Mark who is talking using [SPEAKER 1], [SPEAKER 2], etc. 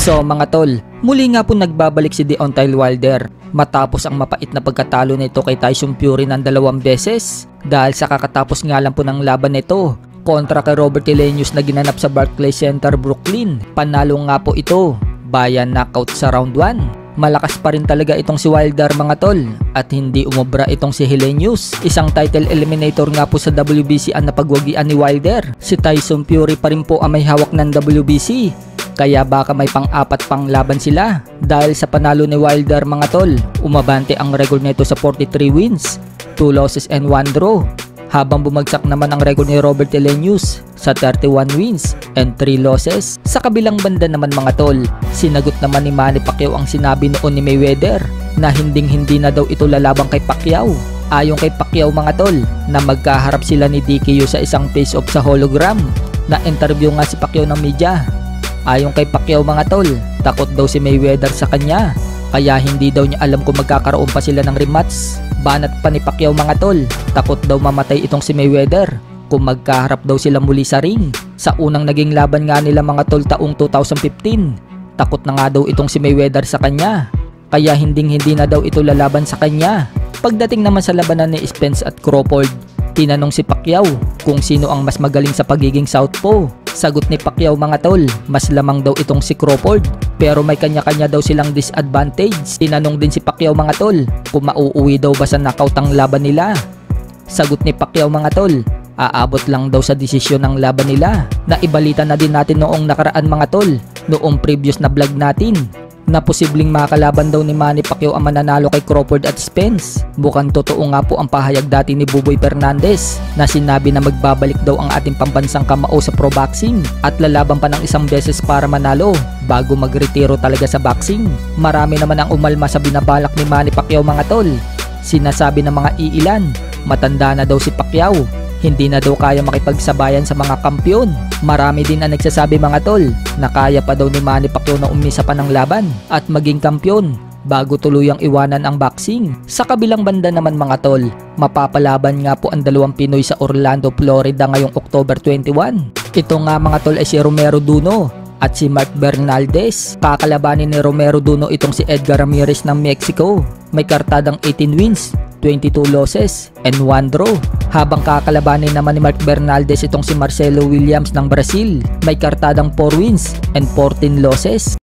[SPEAKER 1] So mga tol, muli nga po nagbabalik si Deontay Wilder matapos ang mapait na pagkatalo nito kay Tyson Fury ng 2 beses dahil sa kakatapos nga lang po ng laban nito kontra kay Robert Helenius na ginanap sa Barclays Center, Brooklyn. Panalo nga po ito via knockout sa round 1. Malakas pa rin talaga itong si Wilder mga tol at hindi umobra itong si Helenius. Isang title eliminator nga po sa WBC ang napagwagian ni Wilder. Si Tyson Fury pa rin po ang may hawak ng WBC. Kaya baka may pang-apat pang laban sila. Dahil sa panalo ni Wilder mga tol, umabante ang record nito sa 43 wins, 2 losses and 1 draw. Habang bumagsak naman ang record ni Robert Helenius sa 31 wins and 3 losses. Sa kabilang banda naman mga tol, sinagot naman ni Manny Pacquiao ang sinabi noon ni Mayweather na hindi na daw ito lalabang kay Pacquiao. Ayon kay Pacquiao mga tol, na magkaharap sila ni DKU sa isang face-off sa hologram. Na interview nga si Pacquiao ng media. Ayon kay Pacquiao mga tol, takot daw si Mayweather sa kanya, kaya hindi daw niya alam kung magkakaroon pa sila ng rematch. Banat pa ni Pacquiao mga tol, takot daw mamatay itong si Mayweather kung magkaharap daw sila muli sa ring. Sa unang naging laban nga nila mga tol taong 2015, takot na nga daw itong si Mayweather sa kanya, kaya hindi na daw ito lalaban sa kanya. Pagdating naman sa labanan ni Spence at Crawford, tinanong si Pacquiao kung sino ang mas magaling sa pagiging southpaw. Sagot ni Pacquiao mga tol, mas lamang daw itong si Crawford pero may kanya-kanya daw silang disadvantage. Tinanong din si Pacquiao mga tol kung mauuwi daw ba sa knockout ang laban nila. Sagot ni Pacquiao mga tol, aabot lang daw sa desisyon ng laban nila. Naibalita na din natin noong nakaraan mga tol, noong previous na vlog natin, na posibleng makakalaban daw ni Manny Pacquiao ang mananalo kay Crawford at Spence. Bukang totoo nga po ang pahayag dati ni Buboy Fernandez na sinabi na magbabalik daw ang ating pambansang kamao sa pro boxing at lalaban pa ng 1 beses para manalo bago magretiro talaga sa boxing. Marami naman ang umalma sa binabalak ni Manny Pacquiao mga tol. Sinasabi ng mga iilan, matanda na daw si Pacquiao, hindi na daw kaya makipagsabayan sa mga kampiyon. Marami din ang nagsasabi mga tol na kaya pa daw ni Manny Pacquiao na umisa pa ng laban at maging kampiyon bago tuluyang iwanan ang boxing. Sa kabilang banda naman mga tol, mapapalaban nga po ang 2 Pinoy sa Orlando, Florida ngayong October 21. Ito nga mga tol ay si Romero Duno at si Mark Bernaldez. Kakalabanin ni Romero Duno itong si Edgar Ramirez ng Mexico. May kartadang 18 wins, 22 losses and 1 draw. Habang kakalabanin naman ni Mark Bernaldez itong si Marcelo Williams ng Brazil. May kartadang 4 wins and 14 losses.